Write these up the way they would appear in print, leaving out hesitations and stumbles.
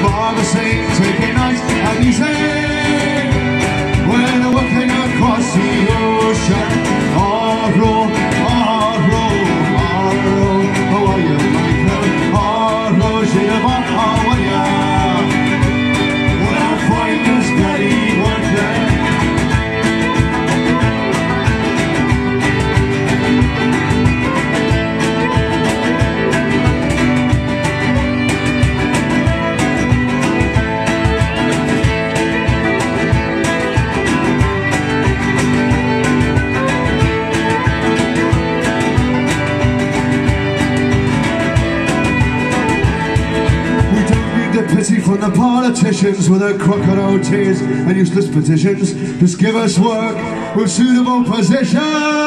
for the same, taking nights and easy. When we're walking across the ocean, oh-row, oh-row, oh-row, how are you, Michael? Oh-row, Geneva, how are ya? When I find this bloody one there. Pity from the politicians with their crocodile tears and useless petitions. Just give us work with suitable positions.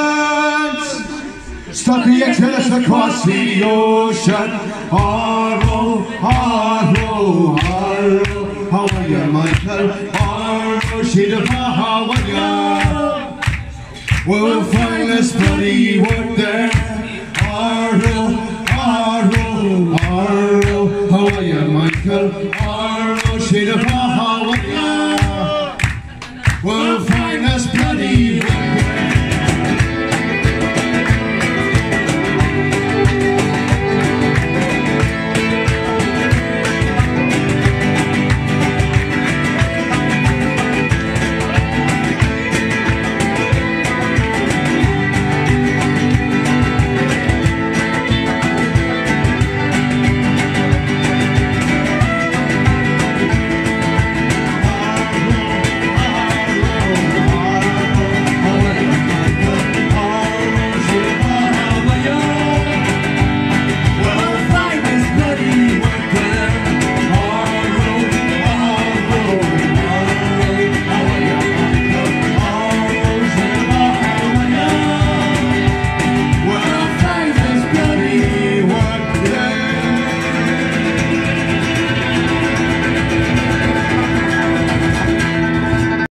Stop the exodus across the ocean. Oh, oh, oh, how are you, Michael? Oh, how are you? We'll find this bloody work there. Oh, oh, how are you, Michael? Oh,